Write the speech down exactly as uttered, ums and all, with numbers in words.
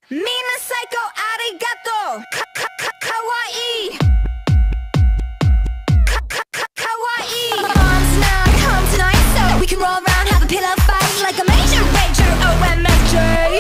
Mina psycho arigato. Ka ka ka kawaii. Ka ka ka kawaii. Mom's not home tonight, so we can roll around, have a pillow fight like a major rager. O M F J.